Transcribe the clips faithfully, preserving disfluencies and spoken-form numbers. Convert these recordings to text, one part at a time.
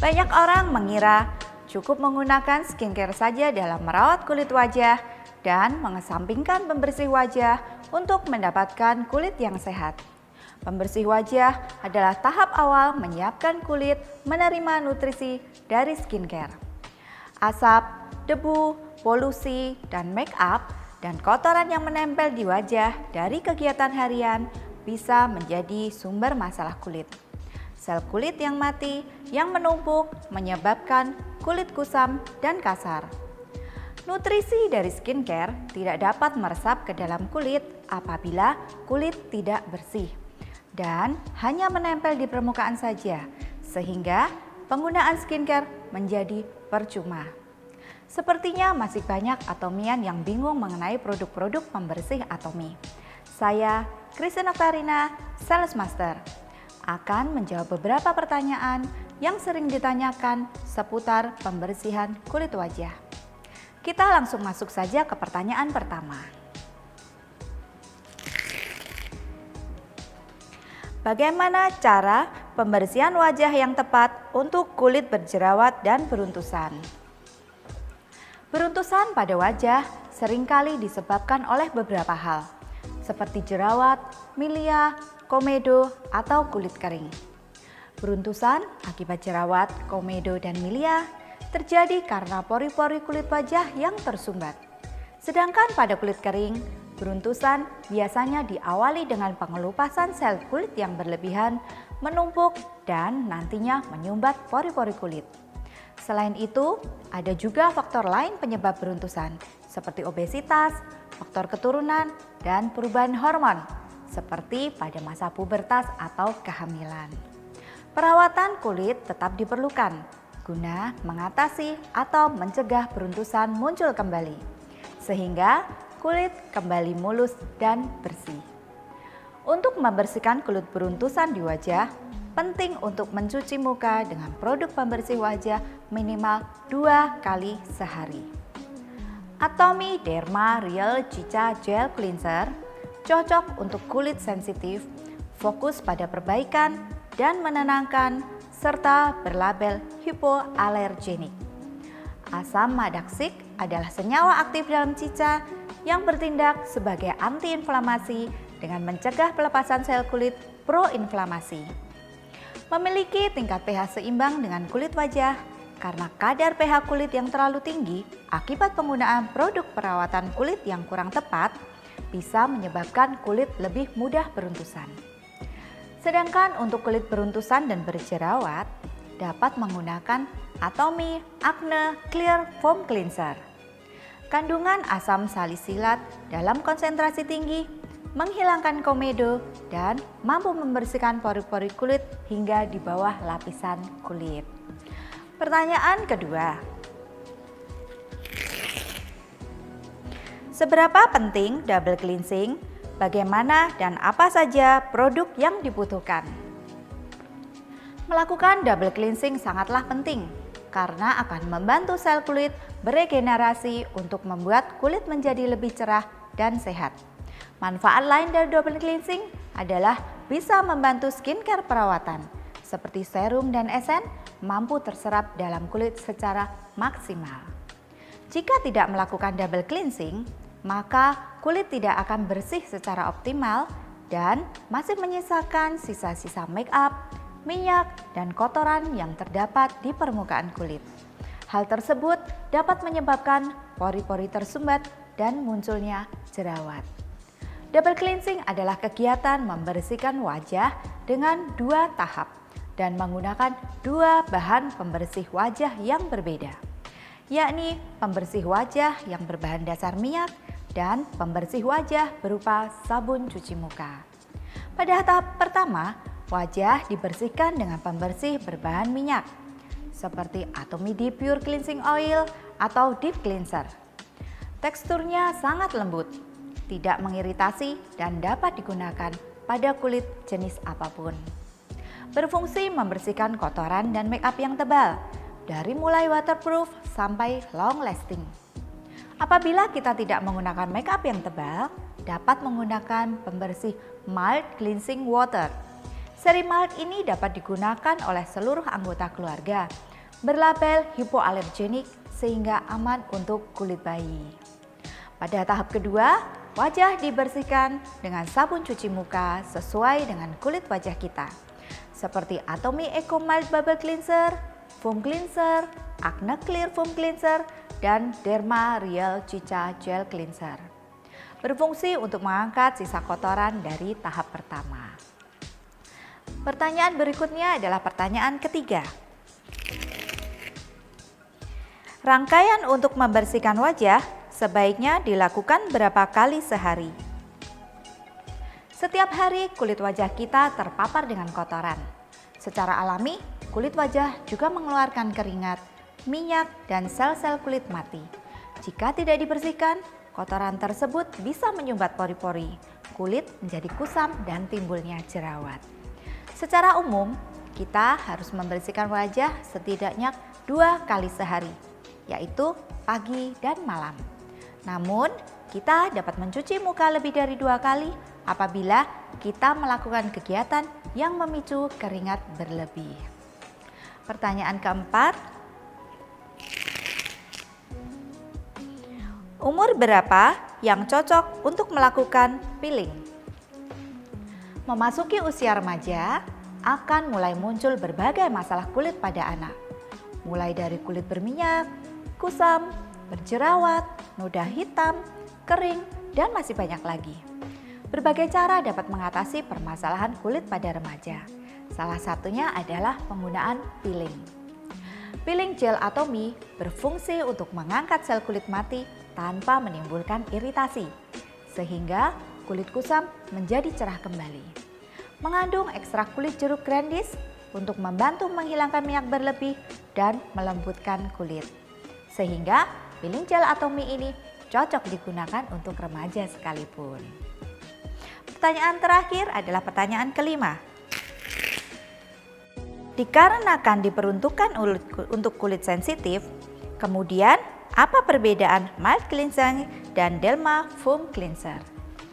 Banyak orang mengira cukup menggunakan skincare saja dalam merawat kulit wajah dan mengesampingkan pembersih wajah untuk mendapatkan kulit yang sehat. Pembersih wajah adalah tahap awal menyiapkan kulit menerima nutrisi dari skincare. Asap, debu, polusi, dan make up dan kotoran yang menempel di wajah dari kegiatan harian bisa menjadi sumber masalah kulit. Sel kulit yang mati yang menumpuk menyebabkan kulit kusam dan kasar. Nutrisi dari skincare tidak dapat meresap ke dalam kulit apabila kulit tidak bersih dan hanya menempel di permukaan saja, sehingga penggunaan skincare menjadi percuma. Sepertinya masih banyak atomian yang bingung mengenai produk-produk pembersih atomi. Saya, Christine Oktarina, Sales Master, akan menjawab beberapa pertanyaan yang sering ditanyakan seputar pembersihan kulit wajah. Kita langsung masuk saja ke pertanyaan pertama. Bagaimana cara pembersihan wajah yang tepat untuk kulit berjerawat dan beruntusan? Beruntusan pada wajah seringkali disebabkan oleh beberapa hal, seperti jerawat, milia, komedo, atau kulit kering. Beruntusan akibat jerawat, komedo, dan milia terjadi karena pori-pori kulit wajah yang tersumbat. Sedangkan pada kulit kering, beruntusan biasanya diawali dengan pengelupasan sel kulit yang berlebihan, menumpuk, dan nantinya menyumbat pori-pori kulit. Selain itu, ada juga faktor lain penyebab beruntusan, seperti obesitas, faktor keturunan, dan perubahan hormon, seperti pada masa pubertas atau kehamilan. Perawatan kulit tetap diperlukan guna mengatasi atau mencegah beruntusan muncul kembali, sehingga kulit kembali mulus dan bersih. Untuk membersihkan kulit beruntusan di wajah, penting untuk mencuci muka dengan produk pembersih wajah minimal dua kali sehari. Atomy Derma Real Cica Gel Cleanser cocok untuk kulit sensitif, fokus pada perbaikan dan menenangkan, serta berlabel hipoalergenik. Asam madaksik adalah senyawa aktif dalam cica yang bertindak sebagai antiinflamasi dengan mencegah pelepasan sel kulit proinflamasi. Memiliki tingkat pH seimbang dengan kulit wajah karena kadar pH kulit yang terlalu tinggi akibat penggunaan produk perawatan kulit yang kurang tepat bisa menyebabkan kulit lebih mudah beruntusan. Sedangkan untuk kulit beruntusan dan berjerawat dapat menggunakan Atomy Acne Clear Foam Cleanser. Kandungan asam salisilat dalam konsentrasi tinggi menghilangkan komedo dan mampu membersihkan pori-pori kulit hingga di bawah lapisan kulit. Pertanyaan kedua. Seberapa penting double cleansing? Bagaimana dan apa saja produk yang dibutuhkan? Melakukan double cleansing sangatlah penting karena akan membantu sel kulit beregenerasi untuk membuat kulit menjadi lebih cerah dan sehat. Manfaat lain dari double cleansing adalah bisa membantu skincare perawatan seperti serum dan esen mampu terserap dalam kulit secara maksimal. Jika tidak melakukan double cleansing, maka kulit tidak akan bersih secara optimal dan masih menyisakan sisa-sisa make up, minyak, dan kotoran yang terdapat di permukaan kulit. Hal tersebut dapat menyebabkan pori-pori tersumbat dan munculnya jerawat. Double cleansing adalah kegiatan membersihkan wajah dengan dua tahap dan menggunakan dua bahan pembersih wajah yang berbeda, yakni pembersih wajah yang berbahan dasar minyak dan pembersih wajah berupa sabun cuci muka. Pada tahap pertama, wajah dibersihkan dengan pembersih berbahan minyak, seperti Atomy Deep Pure Cleansing Oil atau Deep Cleanser. Teksturnya sangat lembut, tidak mengiritasi dan dapat digunakan pada kulit jenis apapun. Berfungsi membersihkan kotoran dan make up yang tebal, dari mulai waterproof sampai long lasting. Apabila kita tidak menggunakan make up yang tebal, dapat menggunakan pembersih mild cleansing water. Seri mild ini dapat digunakan oleh seluruh anggota keluarga, berlabel hipoalergenik sehingga aman untuk kulit bayi. Pada tahap kedua, wajah dibersihkan dengan sabun cuci muka sesuai dengan kulit wajah kita, seperti Atomy Eco Mild Bubble Cleanser, Foam Cleanser, Acne Clear Foam Cleanser, dan Derma Real Cica Gel Cleanser. Berfungsi untuk mengangkat sisa kotoran dari tahap pertama. Pertanyaan berikutnya adalah pertanyaan ketiga. Rangkaian untuk membersihkan wajah sebaiknya dilakukan berapa kali sehari? Setiap hari kulit wajah kita terpapar dengan kotoran. Secara alami, kulit wajah juga mengeluarkan keringat, minyak, dan sel-sel kulit mati. Jika tidak dibersihkan, kotoran tersebut bisa menyumbat pori-pori, kulit menjadi kusam dan timbulnya jerawat. Secara umum, kita harus membersihkan wajah setidaknya dua kali sehari, yaitu pagi dan malam. Namun, kita dapat mencuci muka lebih dari dua kali apabila kita melakukan kegiatan yang memicu keringat berlebih. Pertanyaan keempat, umur berapa yang cocok untuk melakukan peeling? Memasuki usia remaja, akan mulai muncul berbagai masalah kulit pada anak, mulai dari kulit berminyak, kusam, berjerawat, noda hitam, kering, dan masih banyak lagi. Berbagai cara dapat mengatasi permasalahan kulit pada remaja. Salah satunya adalah penggunaan peeling. Peeling gel Atomy berfungsi untuk mengangkat sel kulit mati tanpa menimbulkan iritasi, sehingga kulit kusam menjadi cerah kembali. Mengandung ekstrak kulit jeruk grandis untuk membantu menghilangkan minyak berlebih dan melembutkan kulit. Sehingga peeling gel Atomy ini cocok digunakan untuk remaja sekalipun. Pertanyaan terakhir adalah pertanyaan kelima. Dikarenakan diperuntukkan untuk kulit sensitif, kemudian apa perbedaan mild cleansing dan Derma Foam Cleanser?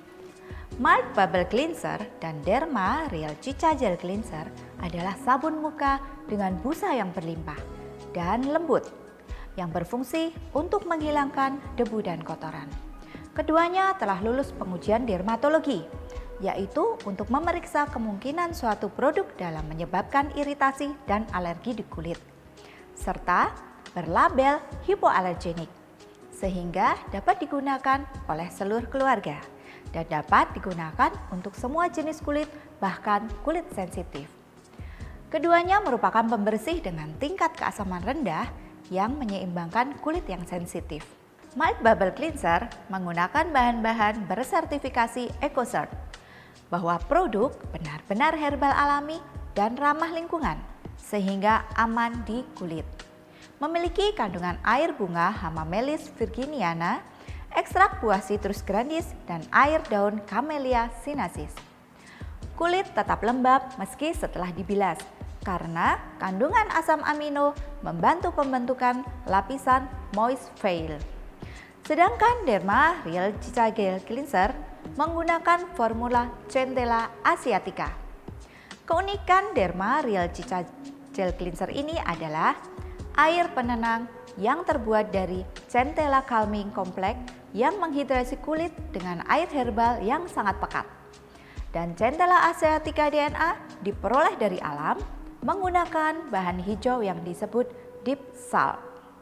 Mild Bubble Cleanser dan Derma Real Cica Gel Cleanser adalah sabun muka dengan busa yang berlimpah dan lembut yang berfungsi untuk menghilangkan debu dan kotoran. Keduanya telah lulus pengujian dermatologi, yaitu untuk memeriksa kemungkinan suatu produk dalam menyebabkan iritasi dan alergi di kulit, serta berlabel hipoalergenik, sehingga dapat digunakan oleh seluruh keluarga dan dapat digunakan untuk semua jenis kulit, bahkan kulit sensitif. Keduanya merupakan pembersih dengan tingkat keasaman rendah yang menyeimbangkan kulit yang sensitif. Mild Bubble Cleanser menggunakan bahan-bahan bersertifikasi EcoCert, bahwa produk benar-benar herbal alami dan ramah lingkungan, sehingga aman di kulit. Memiliki kandungan air bunga Hamamelis virginiana, ekstrak buah citrus grandis, dan air daun Camellia sinensis. Kulit tetap lembab meski setelah dibilas, karena kandungan asam amino membantu pembentukan lapisan moist veil. Sedangkan Derma Real Cica Gel Cleanser menggunakan formula Centella asiatica. Keunikan Derma Real Cica Gel Cleanser ini adalah air penenang yang terbuat dari Centella Calming Complex yang menghidrasi kulit dengan air herbal yang sangat pekat. Dan Centella asiatica D N A diperoleh dari alam menggunakan bahan hijau yang disebut deep salt,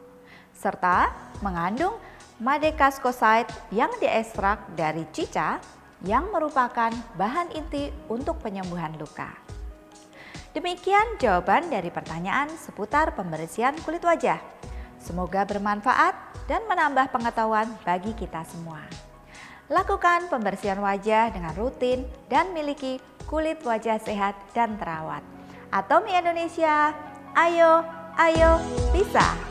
serta mengandung Maddecassoside yang diekstrak dari cica yang merupakan bahan inti untuk penyembuhan luka. Demikian jawaban dari pertanyaan seputar pembersihan kulit wajah. Semoga bermanfaat dan menambah pengetahuan bagi kita semua. Lakukan pembersihan wajah dengan rutin dan miliki kulit wajah sehat dan terawat. Atomy Indonesia, ayo, ayo, bisa!